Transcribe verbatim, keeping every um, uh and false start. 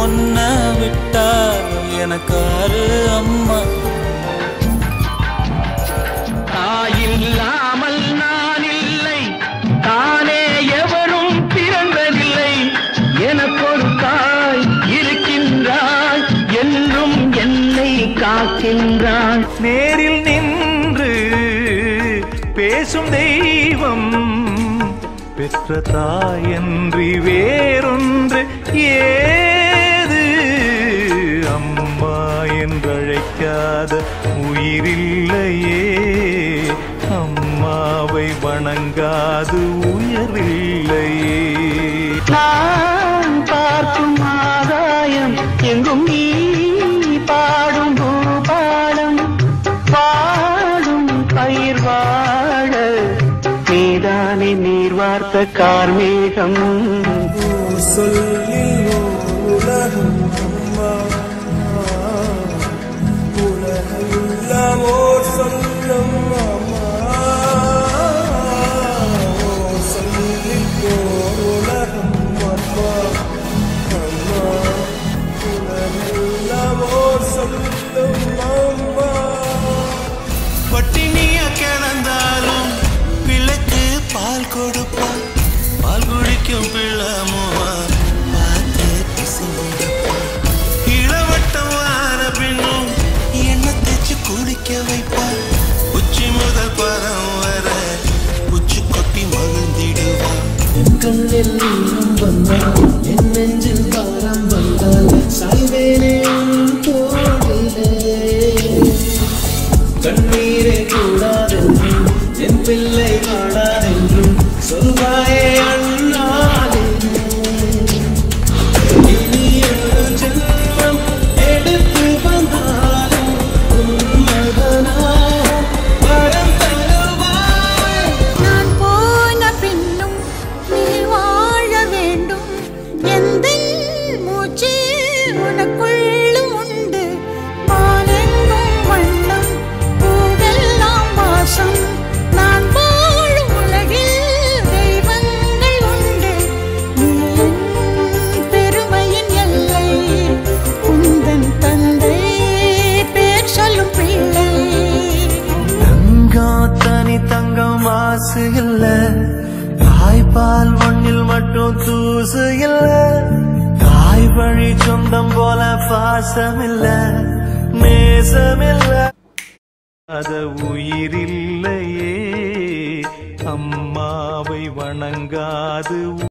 ஒன்ன விட்டா எனக்காரு அம்மா. தாயில்லாமல் நான் இல்லை, தானே எவரும் பிறந்ததில்லை. எனக்கொரு தாய் இருக்கின்றாள், என்றும் என்னை காக்கின்றாள். நேரில் நின்று பேசும் தெய்வம் பெற்ற தாயன்றி வேறொன்று ஏது. அம்மா என்றழைக்காத உயிரில்லையே, அம்மாவை வணங்காது உயரில்லையே. நான் பார்க்கும் ஆதாயம் எங்கும் நீ பாடும் பூபாலம், பாடும் பயிர் வாழ நீதானே நீர் வார்த்த கார்மேகம். சொல்லி உலகம் அம்மா, உலகம் சொல்லும் அம்மா, சொல்லி உலகம் அம்மா, அம்மா உலகம் சொல்லும் அம்மா. பட்டினிய கிடந்தாலும் பிள்ளைக்கு பால் கொடுப்பா, பால் குடிக்கும் பிள்ளமுவா பார்த்து பிசுமுடப்பா. இளவட்டம் வார பின்னும் என்ன தேச்சு குடிக்க வைப்பா. உச்சி முதல் பதம் வர உச்சி கொட்டி மகிழ்ந்திடுவா. என் கண்ணில் நீரம் வந்தால், என் நெஞ்சில் பாரம் வந்தால், சாய்வேனே தோழிலே. கண்ணீரே கூடாதென்றும் என் பிள்ளை வாடாதென்றும் சொல்வாயே அண்ணாலே. இனி ஒரு ஜென்மம் எடுத்து வந்தாலும் உன் மகனாக வரம் தருவாய். நான் போன பின்னும் நீ வாழ வேண்டும், எந்தன் மூச்சு உனக்குள்ளும் உண்டு. வானெங்கும் வண்ணம், பூவெல்லாம் வாசம், நான் வாழும் உலகில் தெய்வங்கள் உண்டு. நீ என் பெருமையின் எல்லை, உந்தன் தந்தை பேர் சொல்லும் பிள்ளை. தங்கம் தனி தங்கம் மாசு இல்ல, தாய்பால் மண்ணில் மட்டும் தூசு இல்ல. தாய் வழி சொந்தம் போல பாசம் இல்ல, நேசம் இல்ல. அத உயிரில்லையே, அம்மாவை வணங்காது